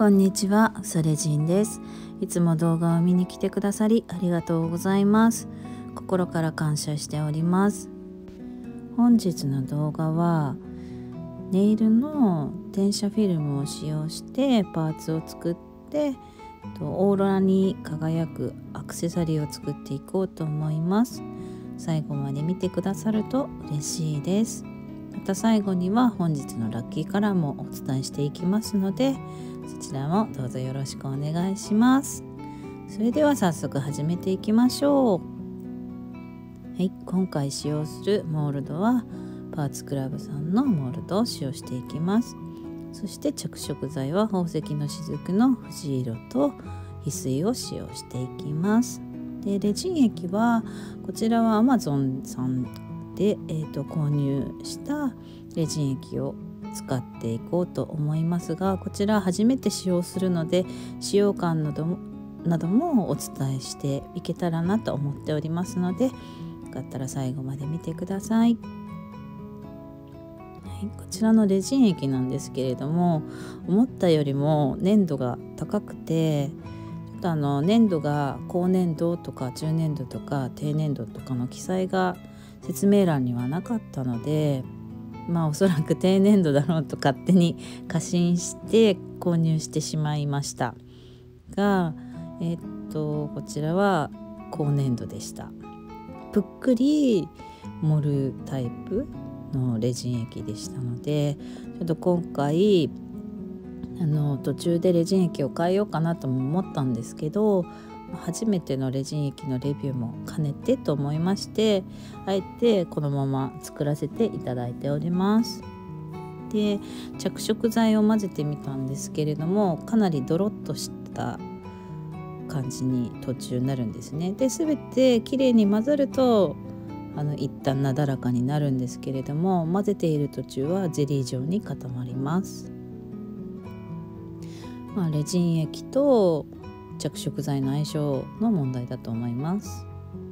こんにちは、ソレジンです。いつも動画を見に来てくださりありがとうございます。心から感謝しております。本日の動画はネイルの転写フィルムを使用してパーツを作ってオーロラに輝くアクセサリーを作っていこうと思います。最後まで見てくださると嬉しいです。また最後には本日のラッキーカラーもお伝えしていきますので、そちらもどうぞよろしくお願いします。それでは早速始めていきましょう。はい、今回使用するモールドはパーツクラブさんのモールドを使用していきます。そして着色剤は宝石の雫の藤色と翡翠を使用していきます。でレジン液はこちらは Amazon さんで、購入したレジン液を使っていこうと思いますが、こちら初めて使用するので使用感などもお伝えしていけたらなと思っておりますので、よかったら最後まで見てください。はい、こちらのレジン液なんですけれども、思ったよりも粘度が高くて、ちょっと粘度が高粘度とか中粘度とか低粘度とかの記載が説明欄にはなかったので、おそらく低粘度だろうと勝手に過信して購入してしまいましたが、こちらは高粘度でした。ぷっくり盛るタイプのレジン液でしたので、ちょっと今回途中でレジン液を変えようかなとも思ったんですけど、初めてのレジン液のレビューも兼ねてと思いまして、あえてこのまま作らせていただいております。で着色剤を混ぜてみたんですけれども、かなりドロッとした感じに途中なるんですね。で全てきれいに混ざると一旦なだらかになるんですけれども、混ぜている途中はゼリー状に固まります。レジン液と着色剤の相性の問題だと思います。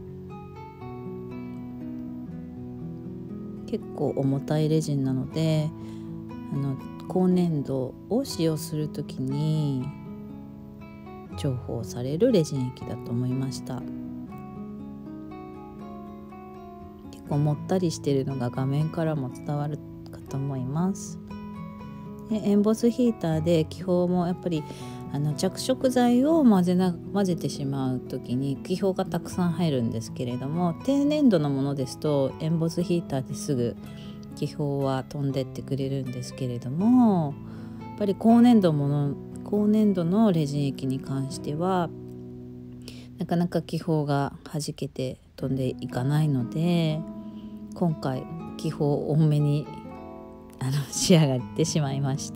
結構重たいレジンなので高粘土を使用するときに重宝されるレジン液だと思いました。結構もったりしているのが画面からも伝わるかと思います。でエンボスヒーターで気泡もやっぱり着色剤を混ぜてしまう時に気泡がたくさん入るんですけれども、低粘土のものですとエンボスヒーターですぐ気泡は飛んでってくれるんですけれども、やっぱり高粘土のレジン液に関してはなかなか気泡が弾けて飛んでいかないので、今回気泡多めに仕上がってしまいました。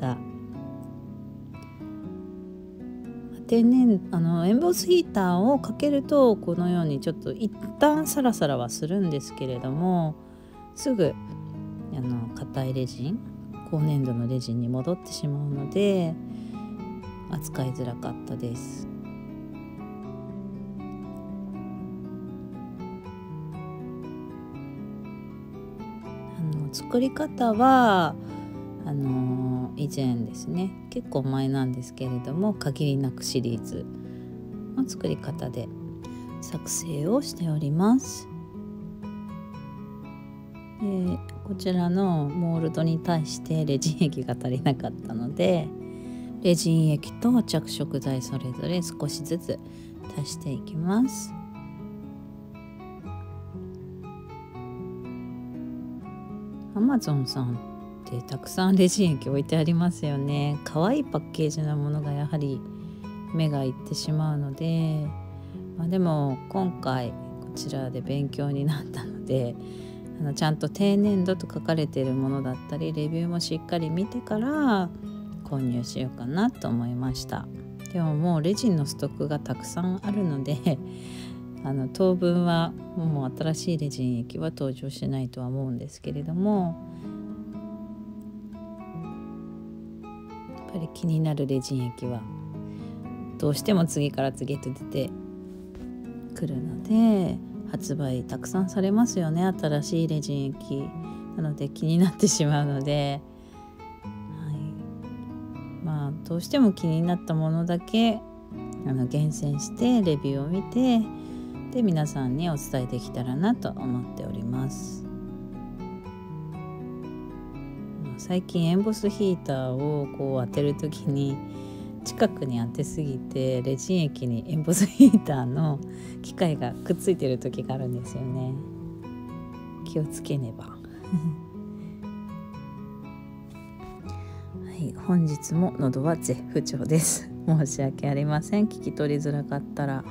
エンボスヒーターをかけるとこのようにちょっと一旦サラサラはするんですけれども、すぐ硬いレジン、高粘土のレジンに戻ってしまうので扱いづらかったです。作り方は以前ですね、結構前なんですけれども、限りなくシリーズの作り方で作成をしております。こちらのモールドに対してレジン液が足りなかったので、レジン液と着色剤それぞれ少しずつ足していきます。Amazon さんってたくさんレジン液置いてありますよね。可愛いパッケージなものがやはり目がいってしまうので、でも今回こちらで勉強になったので、ちゃんと低粘土と書かれているものだったりレビューもしっかり見てから購入しようかなと思いました。でももうレジンのストックがたくさんあるので当分はもう新しいレジン液は登場しないとは思うんですけれども、やっぱり気になるレジン液はどうしても次から次へと出てくるので、発売たくさんされますよね、新しいレジン液なので気になってしまうので、 どうしても気になったものだけ厳選してレビューを見て、で皆さんにお伝えできたらなと思っております。最近エンボスヒーターをこう当てるときに近くに当てすぎてレジン液にエンボスヒーターの機械がくっついてる時があるんですよね。気をつけねばはい、本日も喉は絶不調です。申し訳ありません。聞き取りづらかったら。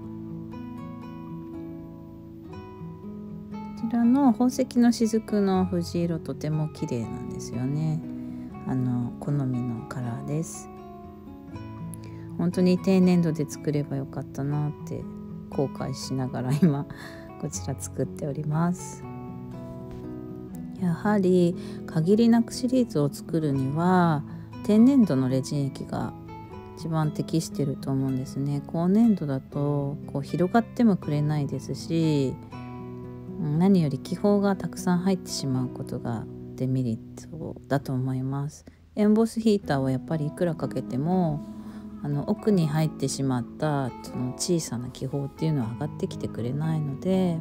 こちらの宝石の雫の藤色、とても綺麗なんですよね。好みのカラーです。本当に低粘土で作ればよかったなって後悔しながら今こちら作っております。やはり限りなくシリーズを作るには天然土のレジン液が一番適していると思うんですね。高粘土だとこう広がってもくれないですし、何より気泡がたくさん入ってしまうことがデメリットだと思います。エンボスヒーターはやっぱりいくらかけても奥に入ってしまったその小さな気泡っていうのは上がってきてくれないので、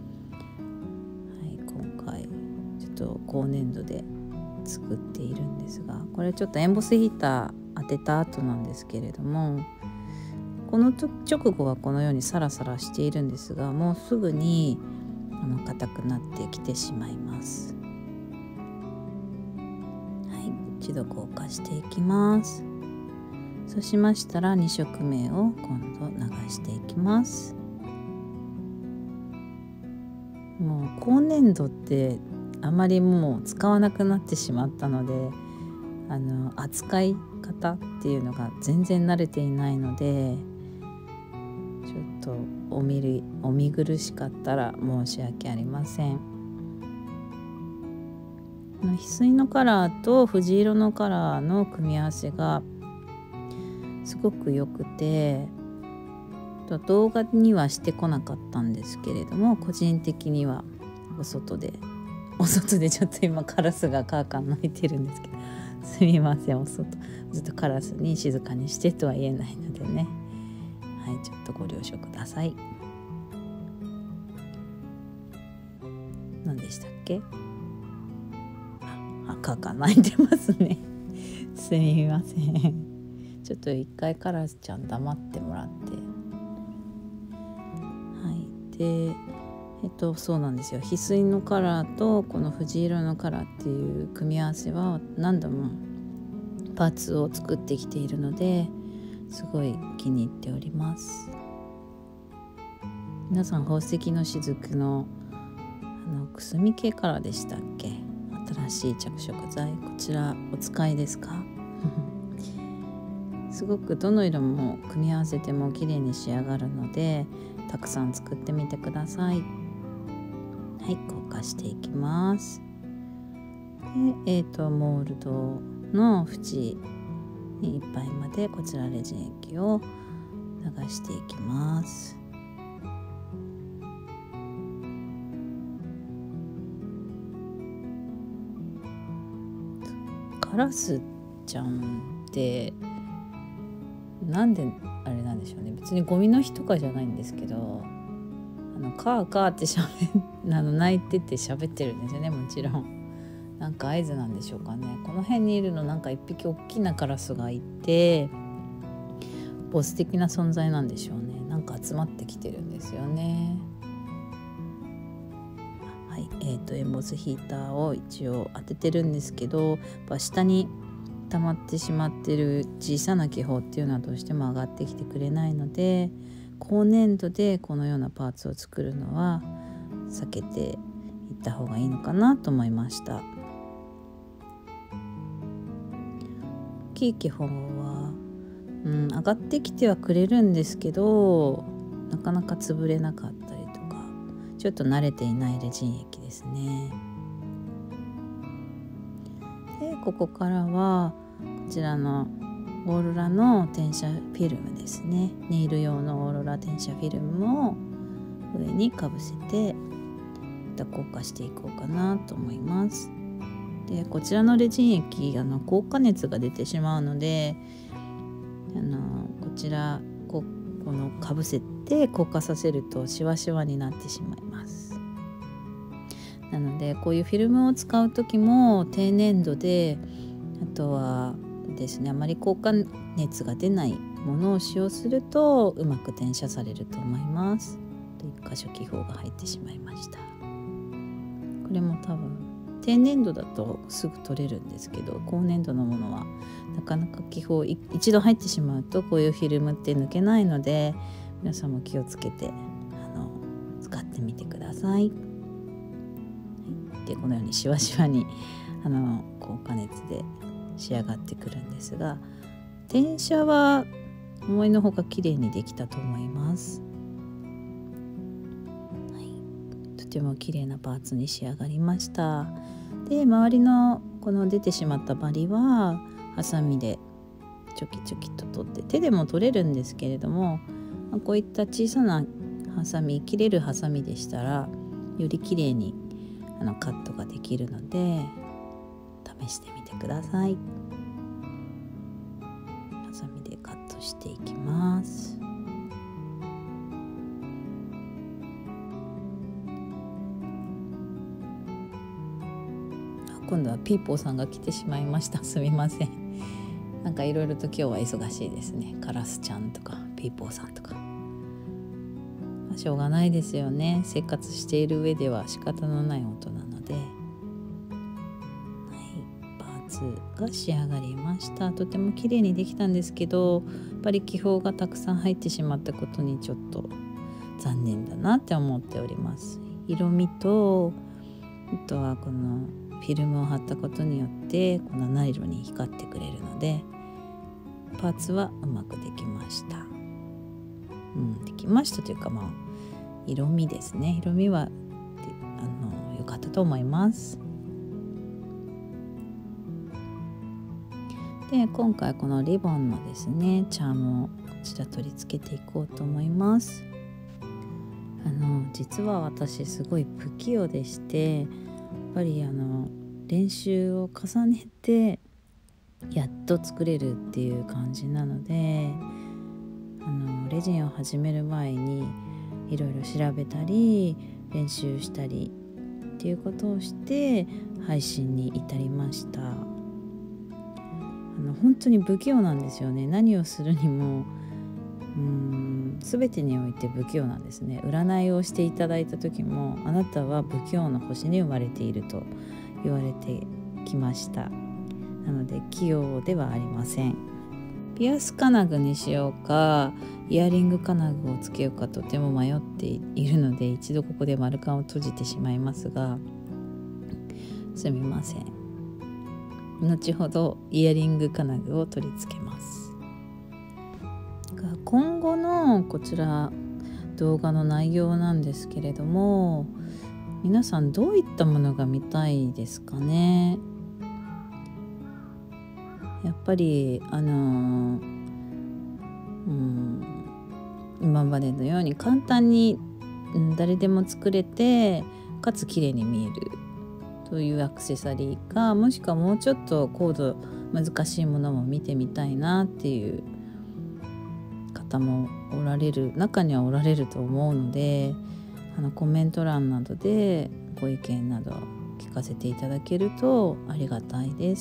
今回ちょっと高粘土で作っているんですが、これちょっとエンボスヒーター当てた後なんですけれども、この直後はこのようにサラサラしているんですが、もうすぐに硬くなってきてしまいます。一度硬化していきます。そうしましたら2色目を今度流していきます。もう高粘土ってあまりもう使わなくなってしまったので、扱い方っていうのが全然慣れていないので、ちょっとお見苦しかったら申し訳ありません。翡翠のカラーと藤色のカラーの組み合わせがすごく良くて、動画にはしてこなかったんですけれども、個人的にはお外でちょっと今カラスがカーカー鳴いてるんですけど、すみません。ずっとカラスに静かにしてとは言えないのでね、ちょっとご了承ください。何でしたっけ？カーカー鳴いてますねすみません。ちょっと一回カラスちゃん黙ってもらって、でそうなんですよ。翡翠のカラーとこの藤色のカラーっていう組み合わせは何度もパーツを作ってきているので、すごい気に入っております。皆さん宝石の雫のくすみ系カラーでしたっけ？新しい着色剤、こちらお使いですか？すごくどの色も組み合わせても綺麗に仕上がるので、たくさん作ってみてください。硬化していきます。で、モールドの縁にいっぱいまでこちらレジン液を流していきます。カラスちゃんってなんであれなんでしょうね。別にゴミの日とかじゃないんですけど、カーカーって泣いてて喋ってるんですよね。もちろんなんか合図なんでしょうかね。この辺にいるのなんか一匹大きなカラスがいて、ボス的な存在なんでしょうね。なんか集まってきてるんですよね。エンボスヒーターを一応当ててるんですけど、やっぱ下に溜まってしまってる小さな気泡っていうのはどうしても上がってきてくれないので、高粘土でこのようなパーツを作るのは避けていった方がいいのかなと思いました。大きい気泡は、上がってきてはくれるんですけど、なかなか潰れなかったりとか、ちょっと慣れていないレジン液ですね。で、ここからはこちらのオーロラの転写フィルムですね。ネイル用のオーロラ転写フィルムを上にかぶせてまた硬化していこうかなと思います。 でこちらのレジン液硬化熱が出てしまうのでこちらこのかぶせて硬化させるとシワシワになってしまいます。なのでこういうフィルムを使う時も低粘土で、あとはですね、あまり硬化熱が出ないものを使用するとうまく転写されると思います。1箇所気泡が入ってしまいました。これも多分低粘土だとすぐ取れるんですけど、高粘土のものはなかなか気泡一度入ってしまうとこういうフィルムって抜けないので、皆さんも気をつけて使ってみてください。でこのようにシワシワに硬化熱で仕上がってくるんですが、転写は思いのほか綺麗にできたと思います。とても綺麗なパーツに仕上がりました。で周りのこの出てしまったバリはハサミでチョキチョキと取って、手でも取れるんですけれども、こういった小さなハサミ、切れるハサミでしたらより綺麗にカットができるので試してみてください。ハサミでカットしていきます。今度はピーポーさんが来てしまいました。すみません。なんかいろいろと今日は忙しいですね。カラスちゃんとかピーポーさんとか、しょうがないですよね。生活している上では仕方のない音なので、パーツが仕上がりました。とても綺麗にできたんですけど、やっぱり気泡がたくさん入ってしまったことにちょっと残念だなって思っております。色味とあとはこのフィルムを貼ったことによってこのナイロに光ってくれるので、パーツはうまくできました。できましたというか、色味ですね。色味は良かったと思います。で今回このリボンのですねチャームをこちら取り付けていこうと思います。実は私すごい不器用でして、やっぱり練習を重ねてやっと作れるっていう感じなので、レジンを始める前にいろいろ調べたり練習したりっていうことをして配信に至りました。本当に不器用なんですよね。何をするにも全てにおいて不器用なんですね。占いをしていただいた時も、あなたは不器用の星に生まれていると言われてきました。なので器用ではありません。ピアス金具にしようかイヤリング金具をつけようかとても迷っているので、一度ここで丸カンを閉じてしまいますが、すみません。後ほどイヤリング金具を取り付けます。今後のこちら動画の内容なんですけれども、皆さんどういったものが見たいですかね。やっぱり今までのように簡単に誰でも作れてかつ綺麗に見えるというアクセサリーか、もしくはもうちょっと高度難しいものも見てみたいなっていう方も中にはおられると思うので、コメント欄などでご意見など聞かせていただけるとありがたいです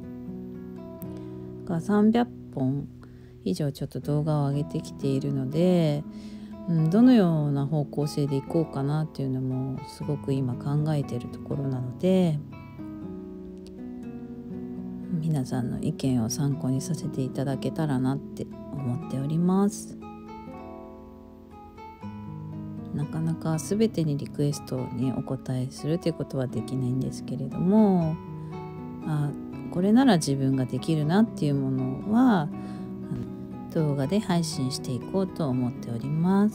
。300本以上ちょっと動画を上げてきているので、どのような方向性でいこうかなっていうのもすごく今考えているところなので、皆さんの意見を参考にさせていただけたらなって思っております。なかなか全てにリクエストにお答えするということはできないんですけれども、これなら自分ができるなっていうものは動画で配信していこうと思っております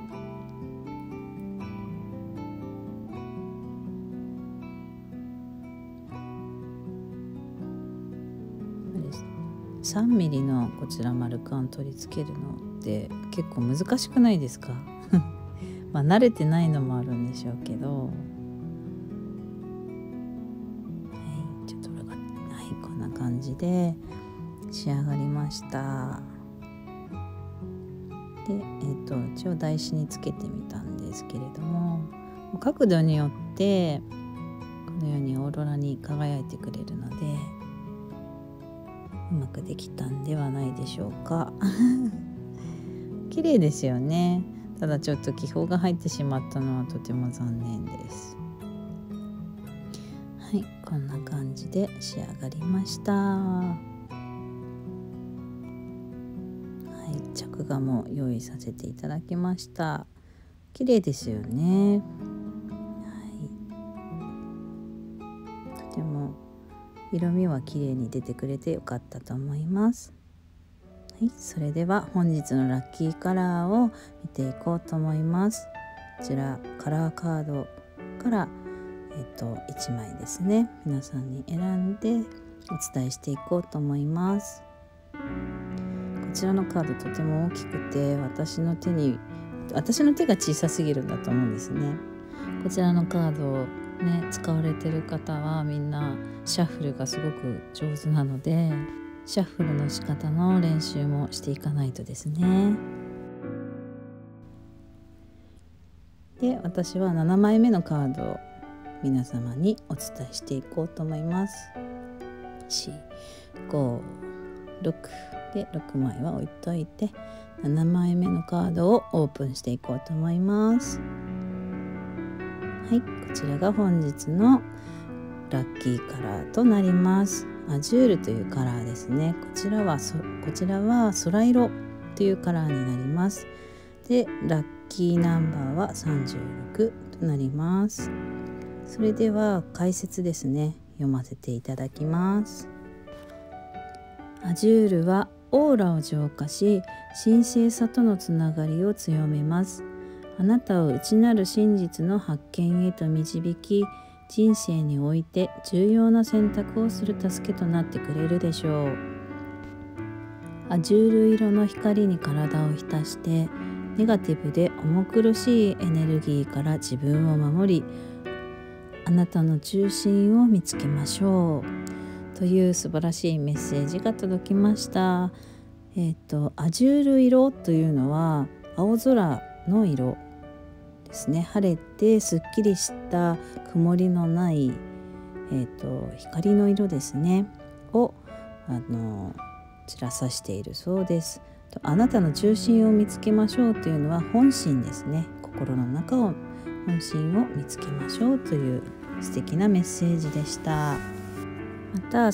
。3ミリのこちら丸カン取り付けるのって結構難しくないですか？慣れてないのもあるんでしょうけど、ちょっとこんな感じで仕上がりました。で、一応台紙につけてみたんですけれども、角度によってこのようにオーロラに輝いてくれるのでうまくできたんではないでしょうか。綺麗ですよね。ただちょっと気泡が入ってしまったのはとても残念です。はい、こんな感じで仕上がりました。はい、着画も用意させていただきました。綺麗ですよね。はい、とても色味は綺麗に出てくれてよかったと思います。はい、それでは本日のラッキーカラーを見ていこうと思います。こちらカラーカードから1枚ですね、皆さんに選んでお伝えしていこうと思います。こちらのカードとても大きくて私の手が小さすぎるんだと思うんですね。こちらのカードをね使われてる方はみんなシャッフルがすごく上手なので、シャッフルの仕方の練習もしていかないとですね。で、私は7枚目のカードを皆様にお伝えしていこうと思います。4、5、6で6枚は置いといて、7枚目のカードをオープンしていこうと思います。はい、こちらが本日のラッキーカラーとなります。アジュールというカラーですね。こちらは空色というカラーになります。で、ラッキーナンバーは36となります。それでは解説ですね、読ませていただきます。アジュールはオーラを浄化し、神聖さとのつながりを強めます。あなたを内なる真実の発見へと導き、人生において重要な選択をする助けとなってくれるでしょう。アジュール色の光に体を浸して、ネガティブで重苦しいエネルギーから自分を守り、あなたの中心を見つけましょうという素晴らしいメッセージが届きました。アジュール色というのは青空の色ですね。晴れてすっきりした曇りのない、光の色ですねをちら指しているそうです。あなたの中心を見つけましょうというのは本心ですね。心の中を本心を見つけましょうという素敵なメッセージでした。また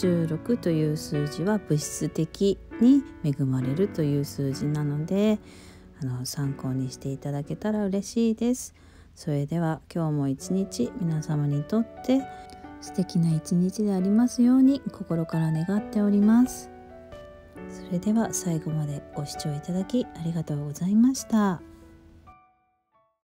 36という数字は物質的に恵まれるという数字なので、参考にしていただけたら嬉しいです。それでは今日も一日皆様にとって素敵な一日でありますように心から願っております。それでは最後までご視聴いただきありがとうございました。